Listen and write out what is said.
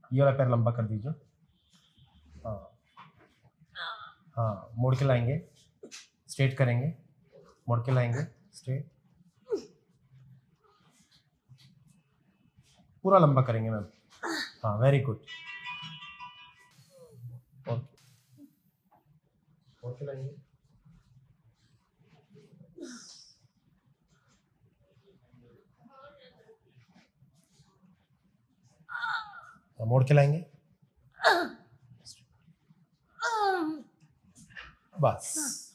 ये वाला पैर लंबा कर दीजिए। हाँ हाँ, मोड़ के लाएंगे, स्ट्रेट करेंगे, मोड़ के लाएंगे, स्ट्रेट, पूरा लंबा करेंगे मैम। हाँ वेरी गुड। ओके, मोड़ के लाएंगे, मोड़ के लाएंगे, बस।